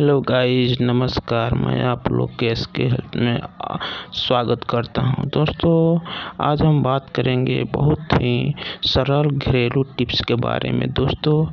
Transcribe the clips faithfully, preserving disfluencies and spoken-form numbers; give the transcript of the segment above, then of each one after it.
Hello guys, नमस्कार। मैं आप लोग के एस के हेल्थ में आ, स्वागत करता हूं। दोस्तों, आज हम बात करेंगे बहुत ही सरल घरेलू टिप्स के बारे में दोस्तों।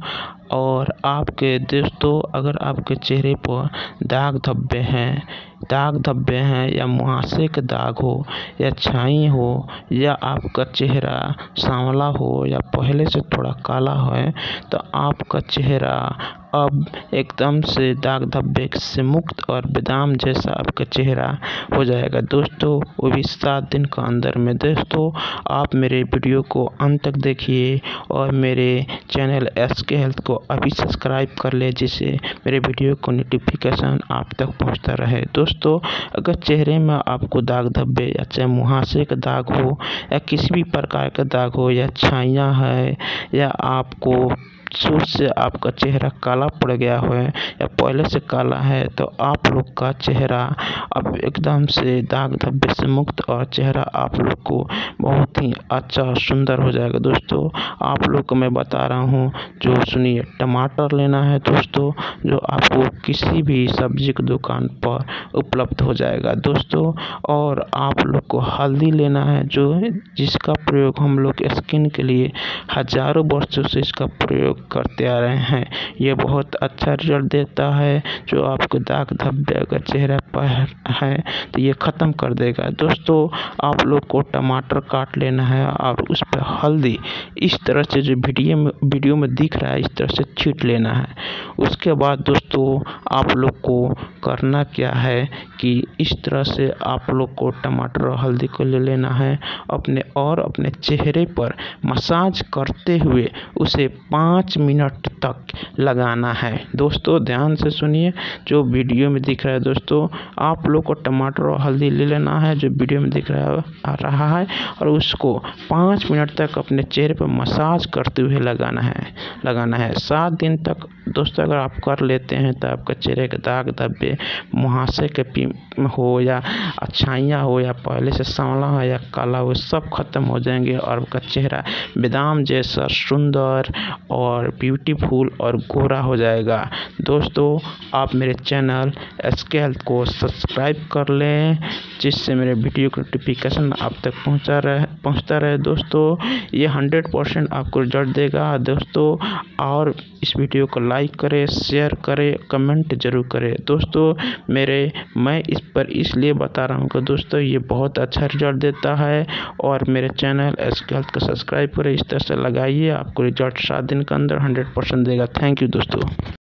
और आपके दोस्तों अगर आपके चेहरे पर दाग धब्बे हैं दाग धब्बे हैं या मुहासे के दाग हो या छाई हो या आपका चेहरा सांवला हो या पहले से थोड़ा काला है, तो आपका चेहरा अब एकदम से दाग धब्बे से मुक्त और बादाम जैसा आपका चेहरा हो जाएगा दोस्तों, वो भी सात दिन के अंदर में। दोस्तों, आप मेरे वीडियो को अंत तक देखिए और मेरे चैनल एस के हेल्थ को अभी सब्सक्राइब कर ले, जिससे मेरे वीडियो को नोटिफिकेशन आप तक पहुंचता रहे। दोस्तों, अगर चेहरे में आपको दाग धब्बे या चाहे मुहासे का दाग हो या किसी भी प्रकार का दाग हो या छाइयाँ है या आपको शुरू से आपका चेहरा काला पड़ गया हो या पहले से काला है, तो आप लोग का चेहरा अब एकदम से दाग धब्बे से मुक्त और चेहरा आप लोग को बहुत ही अच्छा और सुंदर हो जाएगा। दोस्तों, आप लोग को मैं बता रहा हूँ, जो सुनिए, टमाटर लेना है दोस्तों, जो आपको किसी भी सब्जी की दुकान पर उपलब्ध हो जाएगा दोस्तों। और आप लोग को हल्दी लेना है, जो जिसका प्रयोग हम लोग स्किन के लिए हजारों वर्षों से इसका प्रयोग करते आ रहे हैं। ये बहुत अच्छा रिजल्ट देता है। जो आपको दाग धब्बे अगर चेहरे पर है तो ये ख़त्म कर देगा। दोस्तों, आप लोग को टमाटर काट लेना है और उस पर हल्दी इस तरह से जो वीडियो में वीडियो में दिख रहा है, इस तरह से छींट लेना है। उसके बाद दोस्तों, आप लोग को करना क्या है कि इस तरह से आप लोग को टमाटर और हल्दी को ले लेना है अपने और अपने चेहरे पर मसाज करते हुए उसे पाँच मिनट तक लगाना है। दोस्तों, ध्यान से सुनिए, जो वीडियो में दिख रहा है दोस्तों, आप लोग को टमाटर और हल्दी ले लेना है जो वीडियो में दिख रहा है आ रहा है और उसको पाँच मिनट तक अपने चेहरे पर मसाज करते हुए लगाना है लगाना है सात दिन तक। दोस्तों, अगर आप कर लेते हैं तो आपका चेहरे के दाग धब्बे, मुहासे के पी हो या छाइयाँ हो या पहले से सांवला हो या काला हो, सब खत्म हो जाएंगे और आपका चेहरा बादाम जैसा सुंदर और ब्यूटीफुल और गोरा हो जाएगा। दोस्तों, आप मेरे चैनल एस के हेल्थ को सब्सक्राइब कर लें, जिससे मेरे वीडियो का नोटिफिकेशन आप तक पहुंचा रहे पहुंचता रहे। दोस्तों, ये हंड्रेड परसेंट आपको रिजल्ट देगा दोस्तों। और इस वीडियो को लाइक करें, शेयर करें, कमेंट जरूर करें दोस्तों। मेरे मैं इस पर इसलिए बता रहा हूँ कि दोस्तों, ये बहुत अच्छा रिजल्ट देता है। और मेरे चैनल एस के हेल्थ को सब्सक्राइब करें, इस तरह से लगाइए, आपको रिजल्ट सात दिन के अंदर हंड्रेड परसेंट देगा। थैंक यू दोस्तों।